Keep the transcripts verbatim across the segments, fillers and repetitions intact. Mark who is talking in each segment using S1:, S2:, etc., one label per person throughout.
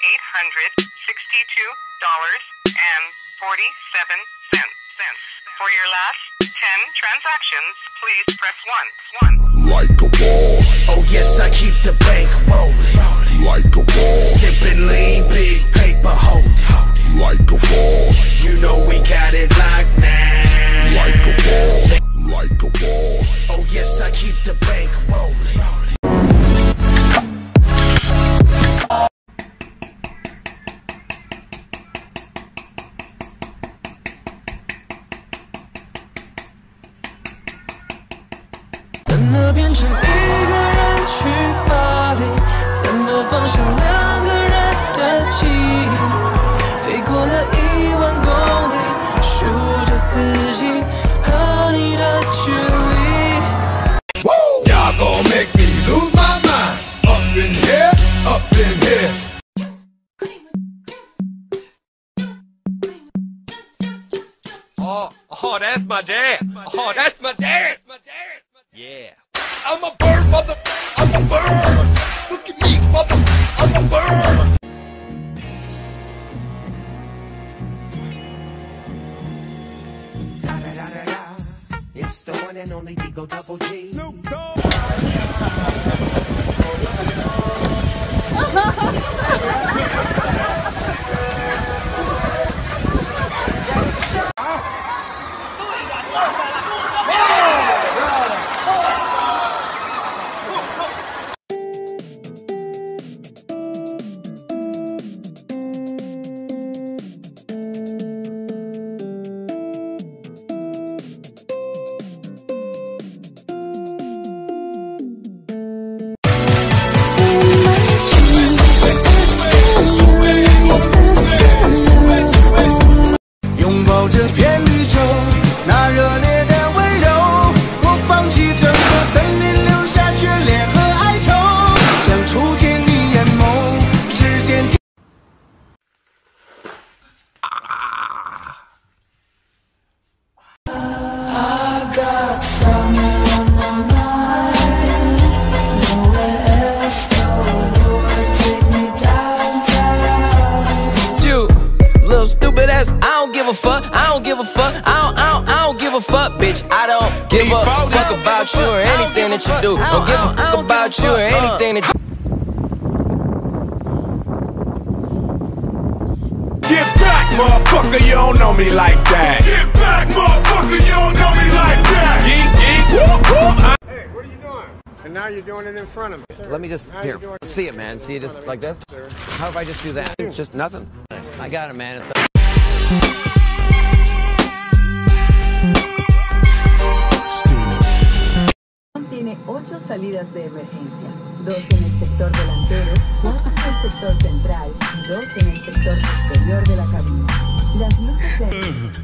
S1: eight hundred sixty-two dollars and forty-seven cents. For your last ten transactions, please press one. one.
S2: Like a boss.
S3: Oh yes, I keep the bank rolling.
S2: Like a boss.
S3: Sipping lean, big paper holding.
S2: Like a boss.
S3: You know we got it locked now.
S2: Like a boss. Like a boss.
S3: Oh yes, I keep the bank rolling.
S4: Oh, oh, that's my dad. Oh, that's my dad. My dad. Yeah. I'm a bird, mother. I'm a bird. Look at me, mother. I'm a bird.
S3: Da, da, da, da, da. It's the one and only Digo Double G. Snoop Dogg.
S5: Stupid ass, I don't give a fuck, I don't give a fuck, I don't, I don't, I don't give a fuck, bitch, I don't give a fuck about you or anything that you do, don't give a fuck about you or anything that you
S6: Get back, motherfucker, you don't know me like that. Get back, motherfucker, you don't know me like that. Geek, geek, whoop, whoop.
S7: Hey, what are you doing? And now you're doing it in front of me. Sir,
S8: let me just, here, see it, man. See it just like this? Sir. How if I just do that? It's just nothing. I got it, man. It's
S9: Tiene ocho salidas de emergencia, dos en el sector delantero, cuatro en el sector central y dos en el sector exterior de la cabina. Las luces de...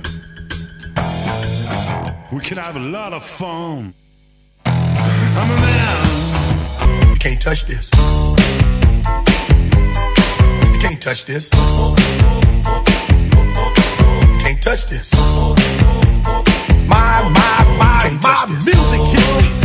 S2: We can have a lot of fun. I'm a man.
S6: You can't touch this. You can't touch this. You can't touch this. My, my, my, my music hits me.